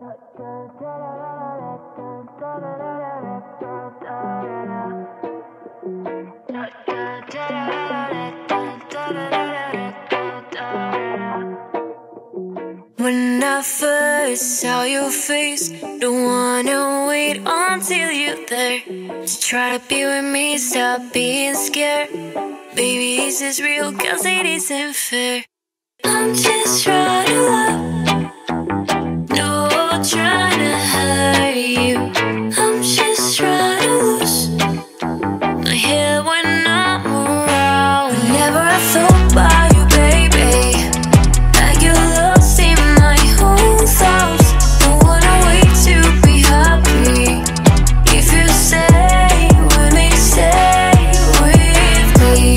When I first saw your face, don't wanna wait until you're there. Just try to be with me, stop being scared. Baby, is this real? 'Cause it isn't fair. I'm just trying to love, no trying to hurt you. I'm just trying to lose my head when I'm around. Whenever I thought about you, baby, I get lost in my own thoughts. Don't wanna wait to be happy. If you stay with me, stay with me.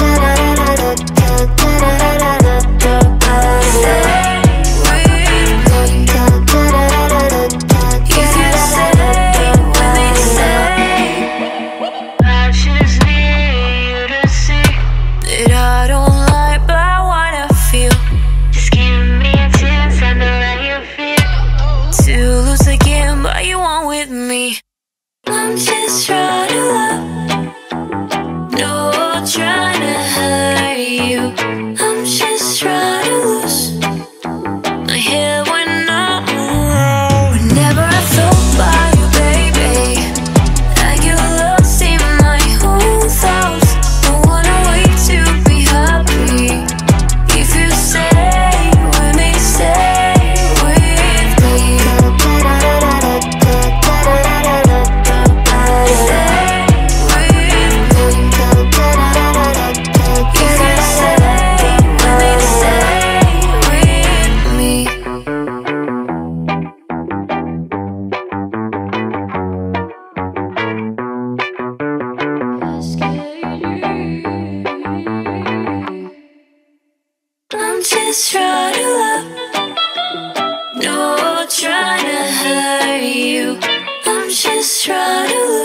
I'm just trying to love, no trying to hurt you. I'm just trying to lose my head when I'm around. Whenever I thought about you, baby, I get lost in my own thoughts. Don't wanna wait to be happy. If you stay with me, stay with me. I'm just trying to love, no trying to hurt you. I'm just trying to love.